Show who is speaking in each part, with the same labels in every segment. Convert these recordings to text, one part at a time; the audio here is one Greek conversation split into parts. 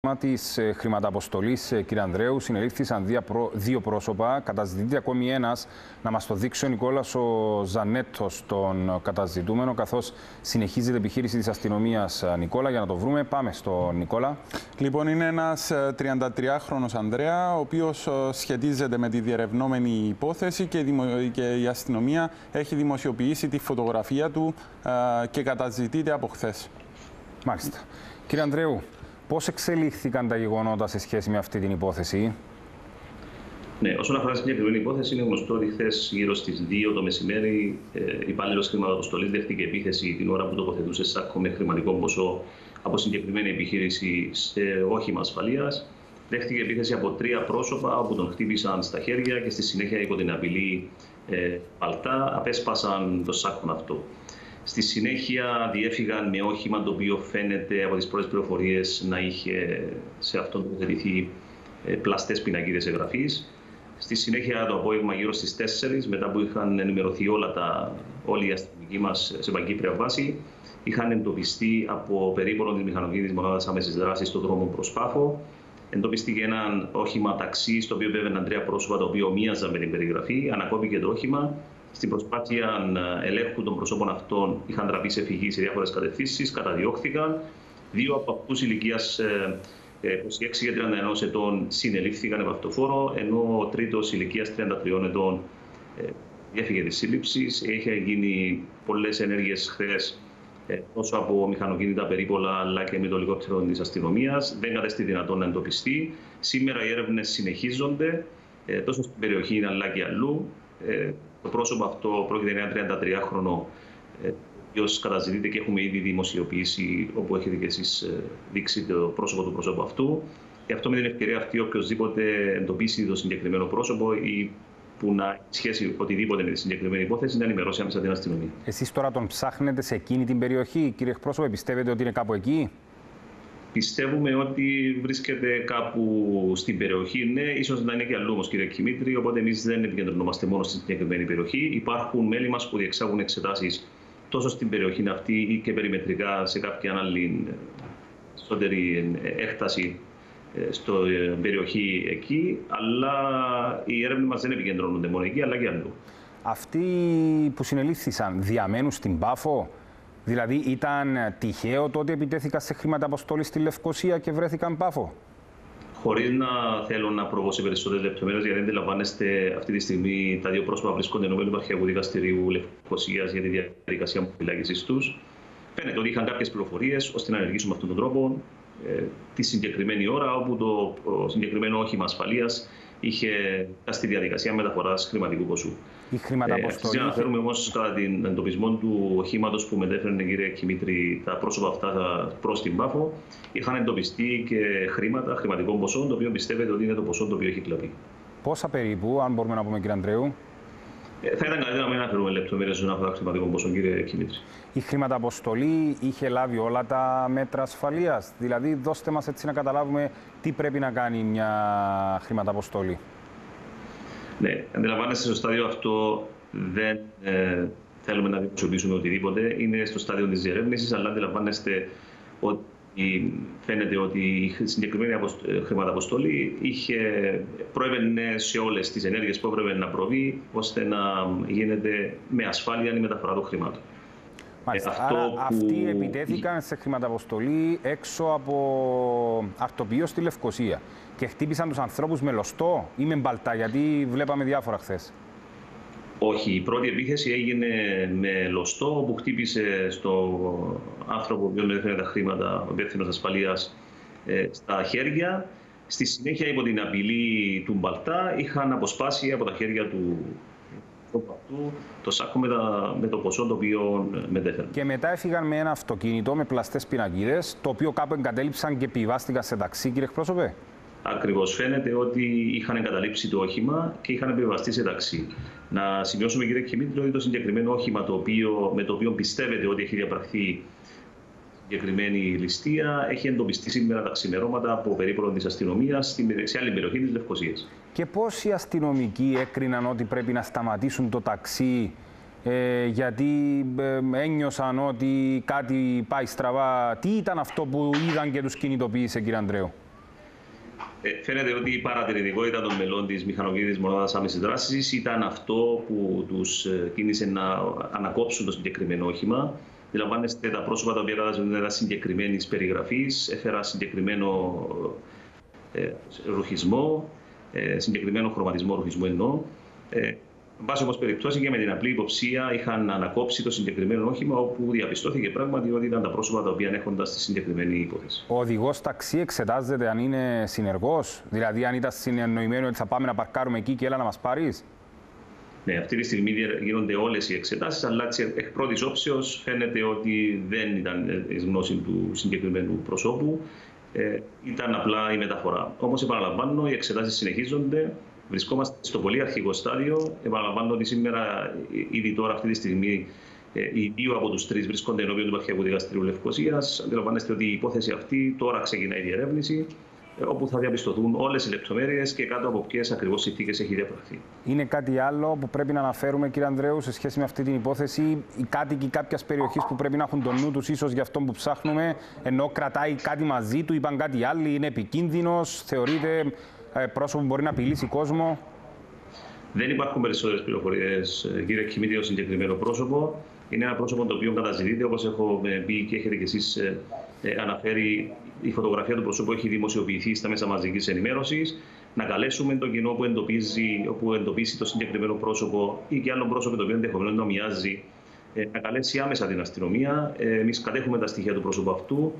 Speaker 1: Της χρηματαποστολής, κύριε Ανδρέου, συνελήφθησαν δύο πρόσωπα. Καταζητείται ακόμη ένας. Να μας το δείξει ο Νικόλας ο Ζανέτος, τον καταζητούμενο, καθώς συνεχίζεται η επιχείρηση της αστυνομίας. Νικόλα, για να το βρούμε, πάμε στο Νικόλα.
Speaker 2: Λοιπόν, είναι ένας 33χρονος Ανδρέα, ο οποίος σχετίζεται με τη διερευνόμενη υπόθεση και η αστυνομία έχει δημοσιοποιήσει τη φωτογραφία του και καταζητείται από χθες.
Speaker 1: Μάλιστα. Κύριε Ανδρέου, πώς εξελίχθηκαν τα γεγονότα σε σχέση με αυτή την υπόθεση?
Speaker 3: Ναι, όσον αφορά τη συγκεκριμένη υπόθεση, είναι γνωστό ότι χθες γύρω στις 2 το μεσημέρι υπάλληλος χρηματαποστολής δέχτηκε επίθεση την ώρα που τοποθετούσε σάκο με χρηματικό ποσό από συγκεκριμένη επιχείρηση σε όχημα ασφαλείας. Δέχτηκε επίθεση από 3 πρόσωπα όπου τον χτύπησαν στα χέρια και στη συνέχεια υπό την απειλή παλτά απέσπασαν το σάκο αυτό. Στη συνέχεια διέφυγαν με όχημα το οποίο φαίνεται από τις πρώτες πληροφορίες να είχε σε αυτόν τοποθετηθεί πλαστές πινακίδες εγγραφής. Στη συνέχεια το απόγευμα γύρω στις 4, μετά που είχαν ενημερωθεί όλοι οι αστυνομικοί μας σε παγκύπρια βάση, είχαν εντοπιστεί από περίπολο της μηχανοκίνητης μονάδας άμεσης δράσης στον δρόμο προς Πάφο. Εντοπίστηκε ένα όχημα ταξί, στο οποίο βέβαιναν 3 πρόσωπα, τα οποία ομοίαζαν με την περιγραφή. Ανακόπηκε το όχημα. Στην προσπάθεια ελέγχου των προσώπων αυτών είχαν τραπεί σε φυγή σε διάφορες κατευθύνσεις, καταδιώχθηκαν. 2 από αυτούς ηλικίας 26 και 31 ετών συνελήφθηκαν από αυτοφόρο, ενώ ο τρίτος ηλικίας 33 ετών διέφυγε της σύλληψης. Είχε γίνει πολλές ενέργειες χθες τόσο από μηχανοκίνητα περίπολα αλλά και με το ελικόπτερο της αστυνομίας. Δεν κατέστη δυνατόν να εντοπιστεί. Σήμερα οι έρευνες συνεχίζονται τόσο στην περιοχή αλλά και αλλού. Το πρόσωπο αυτό πρόκειται για ένα 33χρονο, ο οποίος καταζητείται και έχουμε ήδη δημοσιοποιήσει, όπου έχετε και εσείς δείξει το πρόσωπο του προσώπου αυτού. Και αυτό με την ευκαιρία αυτή, οποιοδήποτε εντοπίσει το συγκεκριμένο πρόσωπο ή που να σχέσει οτιδήποτε με τη συγκεκριμένη υπόθεση, να ενημερώσει άμεσα την αστυνομία. Εσείς
Speaker 1: τώρα τον ψάχνετε σε εκείνη την περιοχή, κύριε εκπρόσωπε, πιστεύετε ότι είναι κάπου εκεί?
Speaker 3: Πιστεύουμε ότι βρίσκεται κάπου στην περιοχή. Ναι, ίσως να είναι και αλλού όμως, κύριε Κιμήτρη. Οπότε εμείς δεν επικεντρωνόμαστε μόνο στην συγκεκριμένη περιοχή. Υπάρχουν μέλη μας που διεξάγουν εξετάσεις τόσο στην περιοχή αυτή ή και περιμετρικά σε κάποια άλλη περισσότερη έκταση στην περιοχή εκεί. Αλλά οι έρευνες μας δεν επικεντρώνονται μόνο εκεί, αλλά και αλλού.
Speaker 1: Αυτοί που συνελήφθησαν διαμένουν στην Πάφο? Δηλαδή ήταν τυχαίο το ότι επιτέθηκαν σε χρηματαποστολή στη Λευκοσία και βρέθηκαν Πάφο?
Speaker 3: Χωρίς να θέλω να προβώ σε περισσότερες λεπτομέρειες, γιατί αντιλαμβάνεστε αυτή τη στιγμή τα 2 πρόσωπα βρίσκονται ενώπιον του Επαρχιακού Δικαστηρίου Λευκοσίας για τη διαδικασία φυλάκισης τους. Φαίνεται ότι είχαν κάποιες πληροφορίες ώστε να ενεργήσουν με αυτόν τον τρόπο τη συγκεκριμένη ώρα, όπου το συγκεκριμένο όχημα ασφαλείας είχε στη διαδικασία μεταφοράς χρηματικού ποσού.
Speaker 1: Η χρηματαποστολή.
Speaker 3: Να αναφέρουμε όμως κατά την εντοπισμό του οχήματος που μετέφερε, κύριε Κιμήτρη, τα πρόσωπα αυτά προς την Πάφο, είχαν εντοπιστεί και χρηματικών ποσών, το οποίο πιστεύετε ότι είναι το ποσό το οποίο έχει κλαπεί.
Speaker 1: Πόσα περίπου, αν μπορούμε να πούμε, κύριε Ανδρέου?
Speaker 3: Θα ήταν καλύτερα να μην αναφέρουμε λεπτομέρειες όσον αφορά χρηματικών ποσών, κύριε Κιμήτρη.
Speaker 1: Η χρηματαποστολή είχε λάβει όλα τα μέτρα ασφαλείας? Δηλαδή, δώστε μας έτσι να καταλάβουμε τι πρέπει να κάνει μια χρηματαποστολή.
Speaker 3: Ναι, αντιλαμβάνεστε, στο στάδιο αυτό δεν θέλουμε να δημοσιοποιήσουμε οτιδήποτε. Είναι στο στάδιο της διερεύνησης, αλλά αντιλαμβάνεστε ότι φαίνεται ότι η συγκεκριμένη χρηματαποστολή προέβαινε σε όλες τις ενέργειες που έπρεπε να προβεί, ώστε να γίνεται με ασφάλεια η μεταφορά των χρημάτων.
Speaker 1: Αυτοί επιτέθηκαν σε χρηματαποστολή έξω από αρτοπείο στη Λευκοσία και χτύπησαν τους ανθρώπους με λωστό ή με μπαλτά, γιατί βλέπαμε διάφορα χθες.
Speaker 3: Όχι, η πρώτη επίθεση έγινε με λωστό, όπου χτύπησε στον άνθρωπο που μετέφερε τα χρήματα, ο υπεύθυνος ασφαλείας, στα χέρια. Στη συνέχεια, υπό την απειλή του μπαλτά, είχαν αποσπάσει από τα χέρια του το σάκο με το ποσό το οποίο μετέφεραν.
Speaker 1: Και μετά έφυγαν με ένα αυτοκίνητο με πλαστές πινακίδες, το οποίο κάπου εγκατέλειψαν και επιβάστηκαν σε ταξί, κύριε εκπρόσωπε.
Speaker 3: Ακριβώς. Φαίνεται ότι είχαν εγκαταλείψει το όχημα και είχαν επιβαστεί σε ταξί. Να σημειώσουμε, κύριε Κιμήτρη, ότι το συγκεκριμένο όχημα με το οποίο πιστεύετε ότι έχει διαπραχθεί συγκεκριμένη ληστεία έχει εντοπιστεί σήμερα τα ξημερώματα από περίπολο της αστυνομίας σε άλλη περιοχή της Λευκοσίας.
Speaker 1: Και πώς οι αστυνομικοί έκριναν ότι πρέπει να σταματήσουν το ταξί γιατί ένιωσαν ότι κάτι πάει στραβά? Τι ήταν αυτό που είδαν και τους κινητοποίησε, κύριε Ανδρέου?
Speaker 3: Φαίνεται ότι η παρατηρητικότητα των μελών της μηχανοκίνητης μονάδας άμεσης δράσης ήταν αυτό που τους κίνησε να ανακόψουν το συγκεκριμένο όχημα. Αντιλαμβάνεστε, τα πρόσωπα τα οποία καταζητούνται ήταν συγκεκριμένης περιγραφής, έφερα συγκεκριμένο ρουχισμό, συγκεκριμένο χρωματισμό ρουχισμού εννοώ. Εν πάση όμως περιπτώσει και με την απλή υποψία είχαν ανακόψει το συγκεκριμένο όχημα, όπου διαπιστώθηκε πράγματι ότι ήταν τα πρόσωπα τα οποία έχονταν στη συγκεκριμένη υπόθεση.
Speaker 1: Ο οδηγός ταξί εξετάζεται αν είναι συνεργός, δηλαδή αν ήταν συνεννοημένο ότι θα πάμε να παρκάρουμε εκεί και έλα να μας πάρεις.
Speaker 3: Ναι, αυτή τη στιγμή γίνονται όλες οι εξετάσεις, αλλά εκ πρώτης όψεως φαίνεται ότι δεν ήταν η γνώση του συγκεκριμένου προσώπου, ήταν απλά η μεταφορά. Όμως επαναλαμβάνω, οι εξετάσεις συνεχίζονται. Βρισκόμαστε στο πολύ αρχικό στάδιο. Επαναλαμβάνω ότι σήμερα, ήδη τώρα, αυτή τη στιγμή, οι δύο από τους τρεις βρίσκονται ενώπιον του Επαρχιακού Δικαστηρίου Λευκωσίας. Αντιλαμβάνεστε ότι η υπόθεση αυτή τώρα ξεκινάει η διερεύνηση, όπου θα διαπιστωθούν όλες οι λεπτομέρειες και κάτω από ποιες ακριβώς συνθήκες έχει διαπραχθεί. Είναι
Speaker 1: κάτι άλλο που πρέπει να αναφέρουμε, κύριε Ανδρέου, σε σχέση με αυτή την υπόθεση? Οι κάτοικοι κάποιας περιοχής που πρέπει να έχουν τον νου τους, ίσως για αυτό που ψάχνουμε, ενώ κρατάει κάτι μαζί του, είπαν κάτι άλλοι, είναι επικίνδυνος, θεωρείται πρόσωπο που μπορεί να απειλήσει κόσμο?
Speaker 3: Δεν υπάρχουν περισσότερες πληροφορίες, κύριε Κιμίτη, για το συγκεκριμένο πρόσωπο. Είναι ένα πρόσωπο το οποίο καταζητείται, όπως έχω πει και έχετε κι εσείς αναφέρει. Η φωτογραφία του προσώπου έχει δημοσιοποιηθεί στα μέσα μαζικής ενημέρωσης. Να καλέσουμε το κοινό που εντοπίσει το συγκεκριμένο πρόσωπο ή και άλλο πρόσωπο το οποίο ενδεχομένως να μοιάζει, να καλέσει άμεσα την αστυνομία. Εμείς κατέχουμε τα στοιχεία του πρόσωπου αυτού.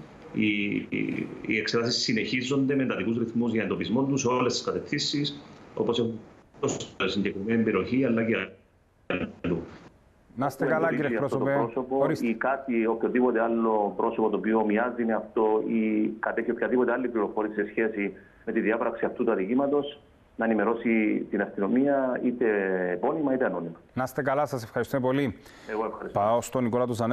Speaker 3: Οι εξετάσεις συνεχίζονται με εντατικούς ρυθμούς για εντοπισμό του σε όλες τις κατευθύνσεις, όπως έχουν στην συγκεκριμένη περιοχή, αλλά και αλλού.
Speaker 1: Να είστε καλά, κύριε πρόσωπε.
Speaker 4: Ή κάτι, οποιοδήποτε άλλο πρόσωπο το οποίο μοιάζει με αυτό ή κατέχει οποιαδήποτε άλλη πληροφόρηση σε σχέση με τη διάπραξη αυτού του ατυχήματος, να ενημερώσει την αστυνομία είτε επώνυμα είτε ανώνυμα.
Speaker 1: Να είστε καλά, σας ευχαριστούμε πολύ.
Speaker 4: Εγώ ευχαριστώ.
Speaker 1: Πάω στον Νικόλα του Ζανέτο.